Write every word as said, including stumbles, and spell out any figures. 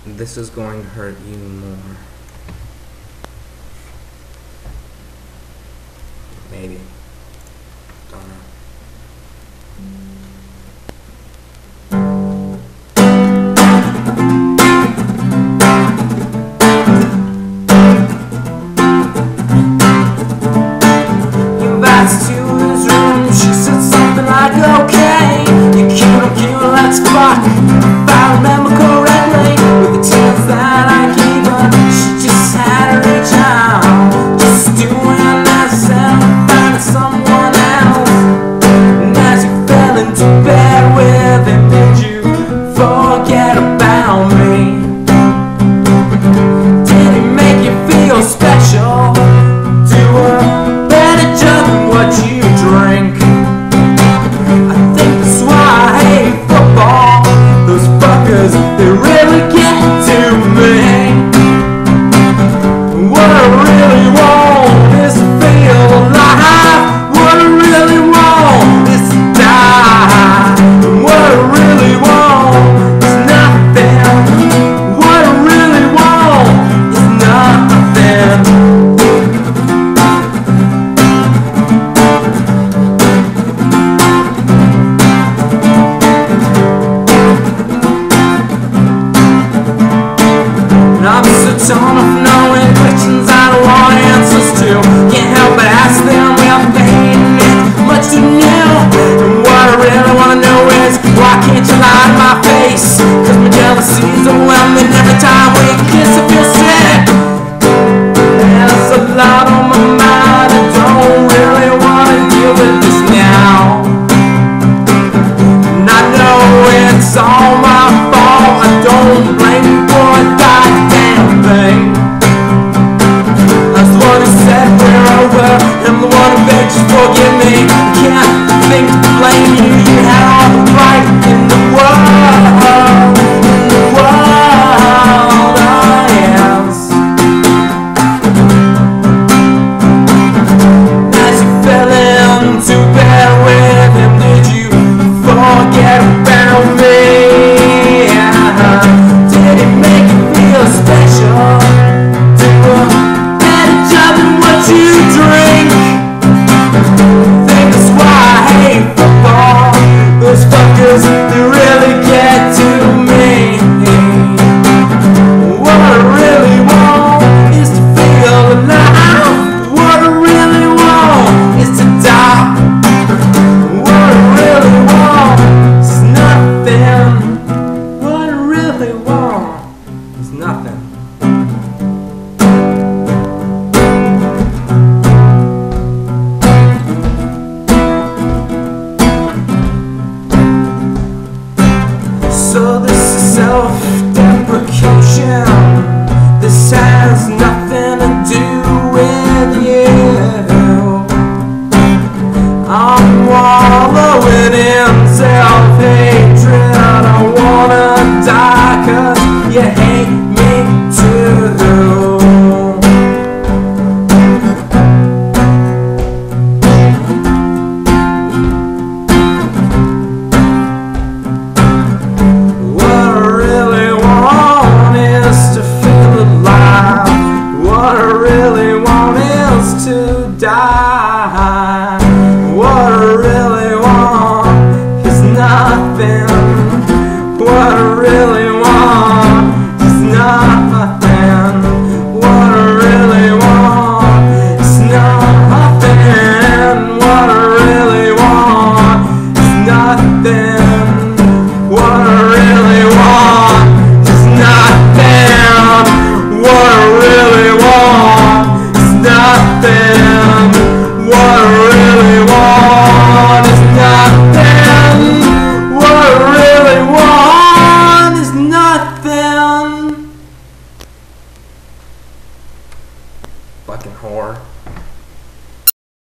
this is going to hurt you more. Maybe. Don't know. He invites to his room. She said something like, okay, you cute, I'm cute, let's fuck. If I remember correctly, with the tears that I gave her, she just had her reach out, just doing as and finding someone else. And as you fell into bed with him, did you forget about me? Did he make you feel special? Do a better job than what you drink? I think that's why I hate football. Those fuckers, they really get to me. What I really want is to feel alive. What I really want is to die. What I really want is nothing. What I really want is nothing. And I'm so torn of knowing questions I don't want answers to. Can't help but ask them without paying it much too new. And what I really wanna know is, why can't you lie to my face? Cause my jealousy's overwhelming every time we kiss. I feel sick. There's a lot on my mind. I don't really wanna deal with this now. And I know it's all my fault. I don't blame you for a goddamn thing. I was the one who said we're over. I'm the one who begged you forgive me. I can't think to blame you. You had all the right in the world. In the world, oh yes. As you fell into bed with him, did you forget about me? Did it make you feel special? Do a better job than what you drink? Think that's why I hate football. Those fuckers, they really get to me. What I really want is to feel alive. What I really want is to die. What I really want is nothing. What I really want is nothing. So this is self-deprecation. This has nothing to do with